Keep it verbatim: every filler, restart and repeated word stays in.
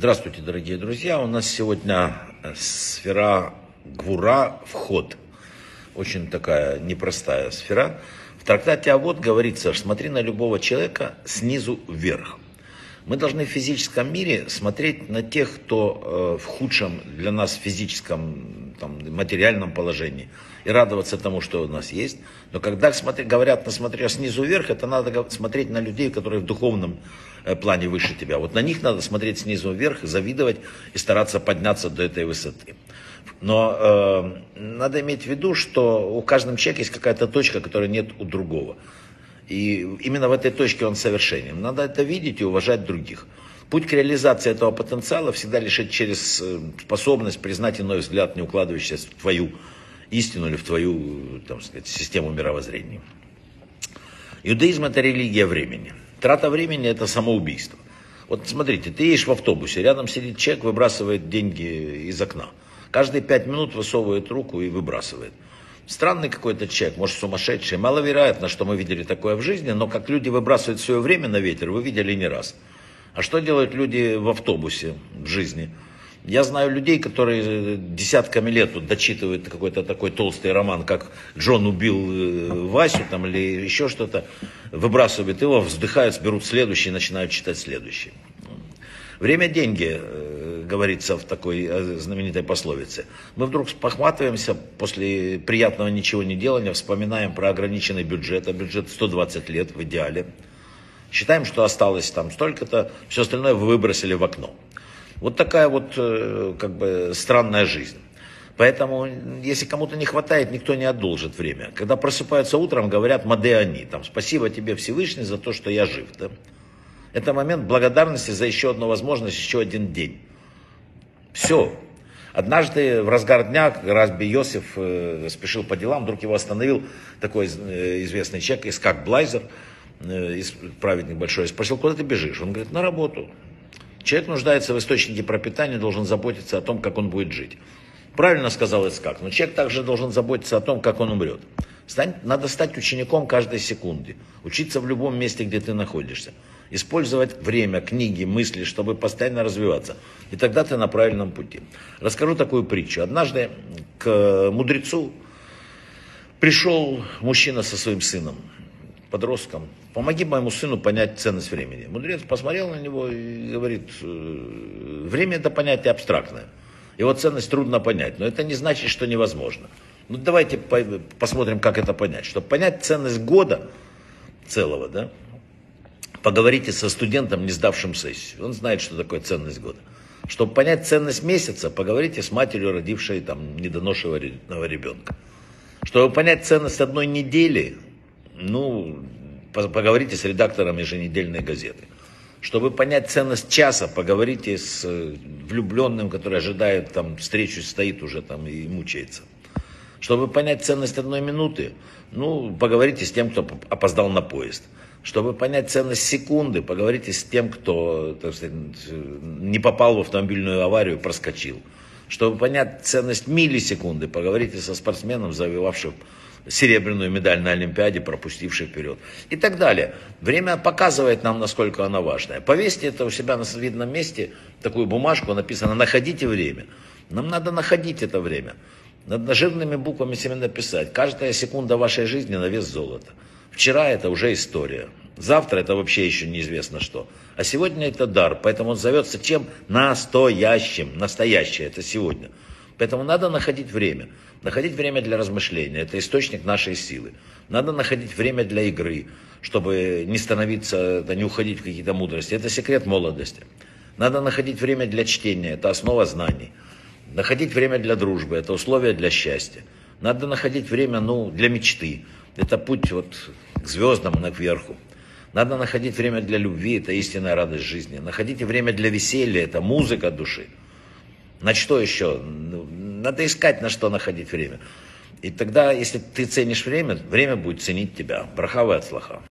Здравствуйте, дорогие друзья. У нас сегодня сфера Гвура, вход. Очень такая непростая сфера. В трактате Авот говорится, что смотри на любого человека снизу вверх. Мы должны в физическом мире смотреть на тех, кто в худшем для нас физическом, там, материальном положении, и радоваться тому, что у нас есть. Но когда смотри, говорят, смотря снизу вверх, это надо смотреть на людей, которые в духовном плане выше тебя. Вот на них надо смотреть снизу вверх, завидовать и стараться подняться до этой высоты. Но э, надо иметь в виду, что у каждого человека есть какая-то точка, которой нет у другого. И именно в этой точке он совершенен. Надо это видеть и уважать других. Путь к реализации этого потенциала всегда лишь через способность признать иной взгляд, не укладывающийся в твою истину или в твою, так сказать, систему мировоззрения. Иудаизм – это религия времени. Трата времени – это самоубийство. Вот смотрите, ты едешь в автобусе, рядом сидит человек, выбрасывает деньги из окна. Каждые пять минут высовывает руку и выбрасывает. Странный какой-то человек, может сумасшедший. Маловероятно, что мы видели такое в жизни, но как люди выбрасывают свое время на ветер, вы видели не раз. А что делают люди в автобусе в жизни? Я знаю людей, которые десятками лет вот, дочитывают какой-то такой толстый роман, как Джон убил Васю там, или еще что-то, выбрасывают его, вздыхают, берут следующий и начинают читать следующий. Время – деньги, говорится в такой знаменитой пословице. Мы вдруг похватываемся после приятного ничего не делания, вспоминаем про ограниченный бюджет, а бюджет сто двадцать лет в идеале. Считаем, что осталось там столько-то, все остальное вы выбросили в окно. Вот такая вот как бы странная жизнь. Поэтому, если кому-то не хватает, никто не одолжит время. Когда просыпаются утром, говорят «маде они», там, «спасибо тебе, Всевышний, за то, что я жив». Да? Это момент благодарности за еще одну возможность, еще один день. Все. Однажды в разгар дня Раби Йосиф э, спешил по делам, вдруг его остановил такой э, известный человек, Ицхак Блайзер, э, праведник большой, спросил, куда ты бежишь? Он говорит, на работу. Человек нуждается в источнике пропитания, должен заботиться о том, как он будет жить. Правильно сказал Ицхак, но человек также должен заботиться о том, как он умрет. Стань, надо стать учеником каждой секунды, учиться в любом месте, где ты находишься. Использовать время, книги, мысли, чтобы постоянно развиваться. И тогда ты на правильном пути. Расскажу такую притчу. Однажды к мудрецу пришел мужчина со своим сыном, подростком. Помоги моему сыну понять ценность времени. Мудрец посмотрел на него и говорит, время это понятие абстрактное. Его ценность трудно понять, но это не значит, что невозможно. Ну давайте посмотрим, как это понять. Чтобы понять ценность года целого, да, поговорите со студентом, не сдавшим сессию. Он знает, что такое ценность года. Чтобы понять ценность месяца, поговорите с матерью, родившей там недоношенного ребенка. Чтобы понять ценность одной недели, ну, поговорите с редактором еженедельной газеты. Чтобы понять ценность часа, поговорите с влюбленным, который ожидает там встречу, стоит уже там и мучается. Чтобы понять ценность одной минуты, ну, поговорите с тем, кто опоздал на поезд. Чтобы понять ценность секунды, поговорите с тем, кто, так сказать, не попал в автомобильную аварию, проскочил. Чтобы понять ценность миллисекунды, поговорите со спортсменом, завоевавшим серебряную медаль на Олимпиаде, пропустивший вперед. И так далее. Время показывает нам, насколько оно важное. Повесьте это у себя на видном месте, такую бумажку, написано «находите время». Нам надо находить это время. Надо жирными буквами себе написать. Каждая секунда вашей жизни на вес золота. Вчера это уже история. Завтра это вообще еще неизвестно что. А сегодня это дар. Поэтому он зовется чем? Настоящим. Настоящее это сегодня. Поэтому надо находить время. Находить время для размышления. Это источник нашей силы. Надо находить время для игры, чтобы не становиться, не уходить в какие-то мудрости. Это секрет молодости. Надо находить время для чтения. Это основа знаний. Находить время для дружбы. Это условие для счастья. Надо находить время, ну, для мечты. Это путь вот к звездам наверху. Надо находить время для любви, это истинная радость жизни. Находите время для веселья, это музыка души. На что еще? Надо искать, на что находить время. И тогда, если ты ценишь время, время будет ценить тебя. Браха ве ацлаха.